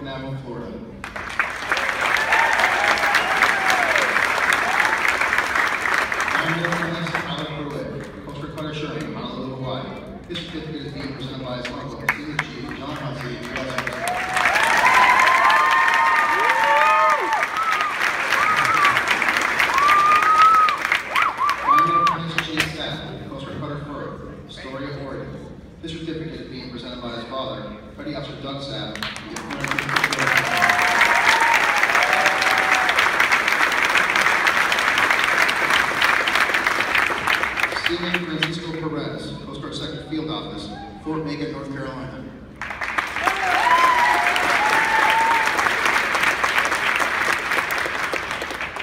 Navajo, Florida. Coast Guard Cutter Sherman, Honolulu, Hawaii. This certificate is being presented by his uncle, Senior Chief John Hussey, Coast Guard Cutter Fur, Astoria, Oregon. This certificate is being presented by his father, Petty Officer Doug Sapp, Stephen Francisco Perez, Coast Guard Sector Field Office, Fort Macon, North Carolina.